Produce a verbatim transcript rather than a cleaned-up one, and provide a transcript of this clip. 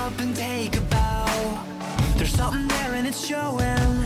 up and take a bow. There's something there and it's showing.